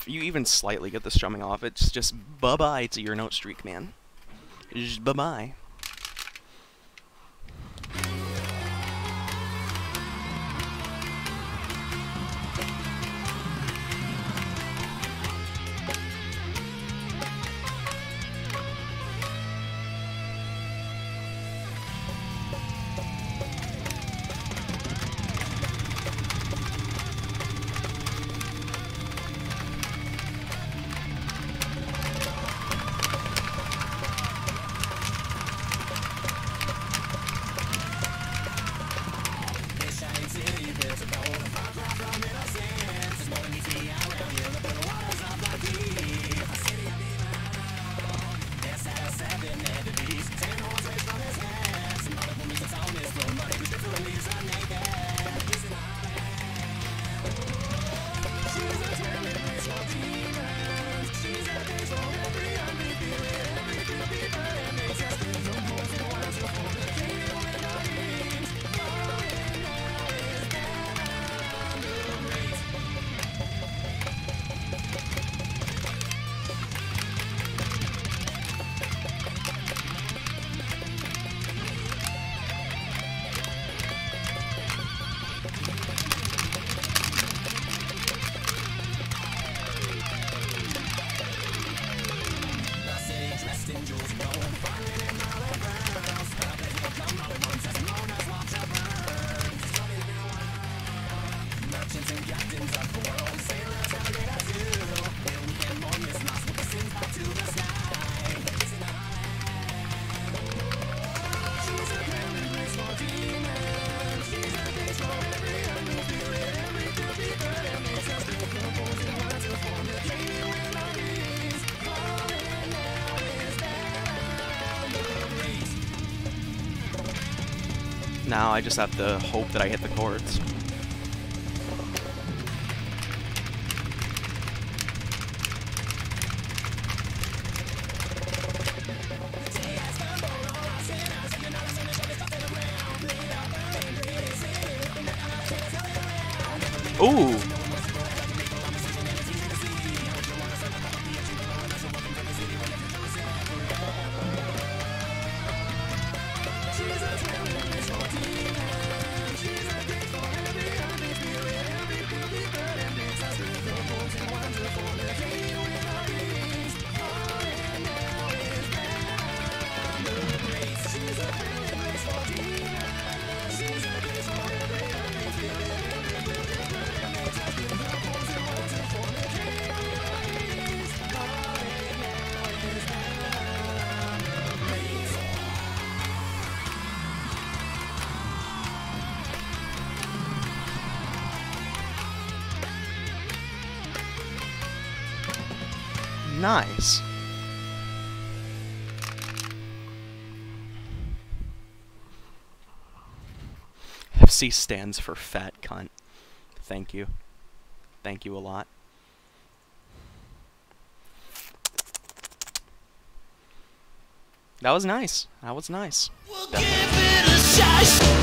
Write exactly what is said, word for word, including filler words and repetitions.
you even slightly get the strumming off, it's just bye-bye to your note streak, man. Just bye-bye. Now I just have to hope that I hit the chords. Ooh! Nice. F C stands for fat cunt. Thank you. Thank you a lot. That was nice. That was nice. We'll give it a shot.